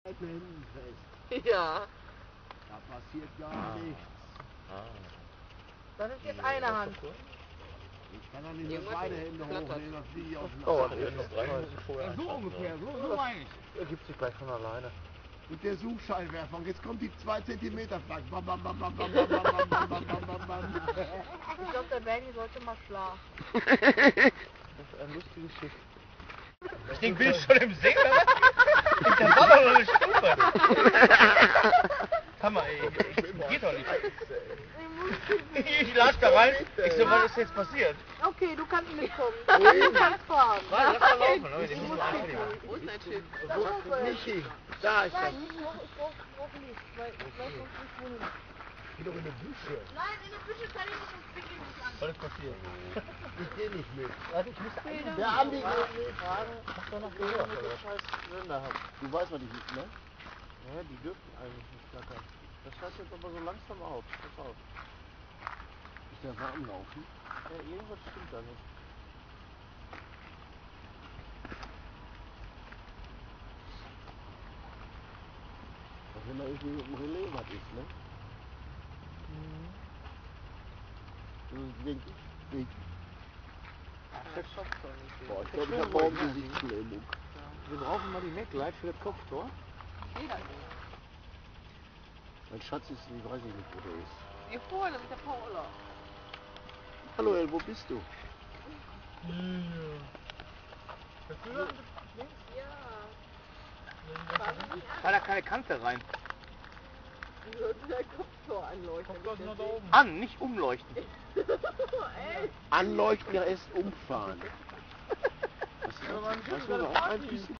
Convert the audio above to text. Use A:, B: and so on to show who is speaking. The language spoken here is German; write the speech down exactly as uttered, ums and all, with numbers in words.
A: Händen fest.
B: Ja.
A: Da passiert gar
C: Ah.
A: nichts.
C: Ah.
B: Das ist jetzt eine Hand.
A: Ich kann doch nicht mehr
B: Irgendwas
A: beide Hände
B: flattert.
A: hochnehmen, das fliege ich aus dem
C: Oh,
A: Arm.
C: das ist noch drei Minuten vorher.
D: Ja, so ungefähr, so, so meine ich.
C: Ergibt sich gleich von alleine.
A: Mit der Suchscheinwerfer. Und jetzt kommt die zwei Zentimeter Flagge. Bam, bam, bam, bam, bam, bam, bam, bam, bam, bam, bam, bam.
B: Ich glaube, der Bernie sollte mal schlafen.
C: Das ist ein lustiges Schiff.
D: Ich denke, bin ich schon im See, oder? Das war doch noch eine Stufe. Hammer, ey. Geht doch nicht. Ich latsch da rein. Ich so, was ist jetzt passiert?
B: Okay, du kannst mitkommen. Du kannst fahren.
D: Warte, lass mal laufen. Ne? Ich muss mal
B: Wo ist dein Schiff?
A: Michi, da ist er.
B: Nein, nicht hoch, ich brauch, ich brauch nicht. Weil ich weiß sonst nicht wohin.
A: Geh doch in die Büsche.
B: Nein, in der Büsche kann ich nicht, sonst krieg ich nicht an.
D: Was ist passiert?
A: Ich geh nicht mit.
D: Warte, ich muss eigentlich...
A: Der Andi geht mit.
C: Fragen, was da noch gehört, mit dem scheiß Sender hat. Du weißt, was die gibt, ne? Ja, die dürfen eigentlich nicht flattern. Das hört jetzt aber so langsam auf. Pass auf.
A: Ist der warm laufen?
C: Ja, irgendwas stimmt da nicht.
A: Als wenn da irgendwie mit dem Relais was ist, ne? Mhm. Denk ich. Denk.
C: Der schafft doch nicht.
A: Boah, ich glaube, ich hab morgen Gesichtslähmung.
C: Wir brauchen mal die MacLight für das Kopftor.
A: Mein Schatz ist, ich weiß nicht, wo der ist.
B: Hier vorne mit der Paula.
A: Hallo El, wo bist du?
D: War da keine Kante rein?
B: Du solltest dein Kopftor anleuchten.
D: Kommt noch da oben. An, nicht umleuchten.
B: Ey,
A: Anleuchten, ja erst umfahren. Das ist, das ist auch ein bisschen